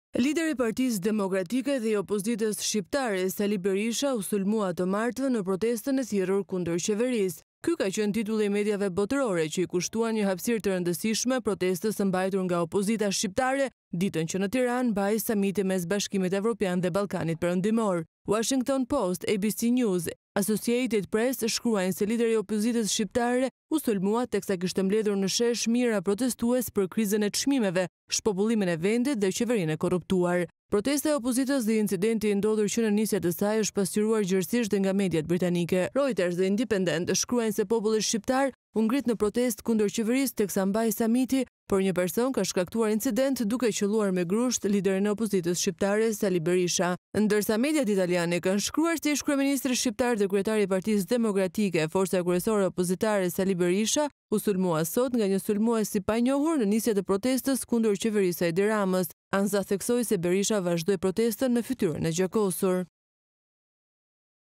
Lideri i Partisë Demokratike dhe i opozitës shqiptare Sali Berisha u sulmua të martëve në protestën e thirrur kundër qeverisë. Ky ka qenë titulli i mediave botërore që i kushtuan një hapësirë të rëndësishme protestës së mbajtur nga opozita shqiptare ditën që në Tiranë mbahej samiti mes Bashkimit Evropian dhe Ballkanit Perëndimor. Washington Post, ABC News, Associated Press shkruajnë se lideri i opozitës shqiptare u sulmua teksa kishte mbledhur në shesh mijëra protestues për krizën e çmimeve, shpopullimin e vendit dhe qeverinë e korruptuar. Protesta e opozitës dhe incidenti i ndodhur që në nisje të saj është pasqyruar gjërësisht dhe nga mediat britanike. Reuters dhe Independent shkruajnë se populli shqiptar u ngrit në protestë kundër qeverisë teksa mbahej samiti, por një person ka shkaktuar incident duke qelluar me grusht liderin e opozitës shqiptare Sali Berisha. Ndërsa mediat italiane kanë shkruar se ish-kryeministri shqiptar dhe kryetari i Partisë Demokratike, forca kryesore opozitare Sali Berisha, u sulmua sot nga një sulmues i panjohur në nisje të protestës kundër qeverisë së Edi Ramës. Ansa theksoi se Berisha vazhdoi protestën me fytyrën e gjakosur.